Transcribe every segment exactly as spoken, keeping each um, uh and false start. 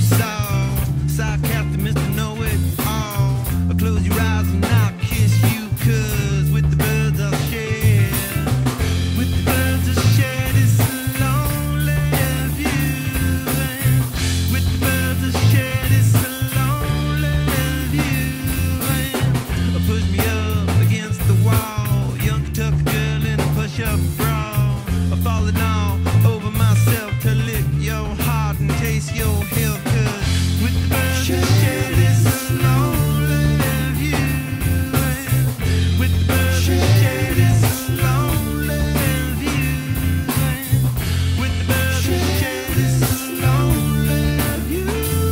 saw. Sarcastic Mister Know-It-All. Close your eyes and I'll kiss you, 'cause with the birds I'll share. With the birds I'll share this lonely view. And with the birds I'll share this lonely view. And push me up against the wall, young Kentucky girl in a push-up bra. I'm falling all over myself to lick your heart and taste your health, 'cause with the birds I'll share this lonely view. And with the birds I'll share this lonely view. And with the birds I'll share this lonely view.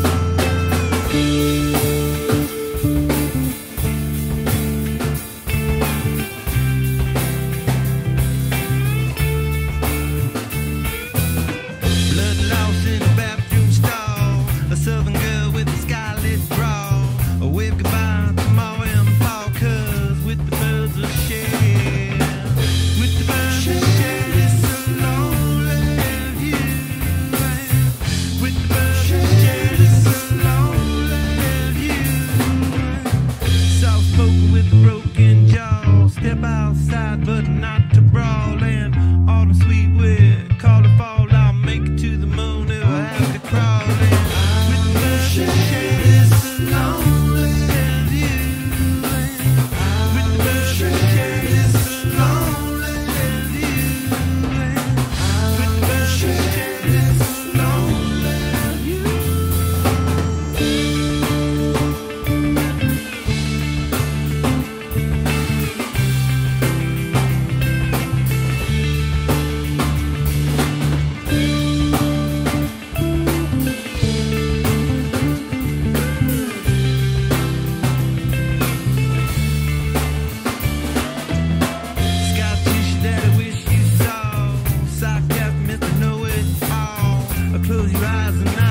Blood loss in a bathroom stall, a southern girl with a scarlet bra. A wave goodbye to Ma and Pa, 'cause with the birds I'll share. With the birds I'll share this lonely view. And with the birds I'll share this lonely view. Soft spoken with a broken jaw. Step outside but not to brawl. And autumn sweet with call to fall. I'll make it to the moon if I have to crawl. And with the birds I'll share this lonely view. And with the birds I'll share this lonely view. And with the birds I'll share this lonely view. Scar tissue that I wish you saw. Sarcastic Mister Know-It-All. Close your eyes and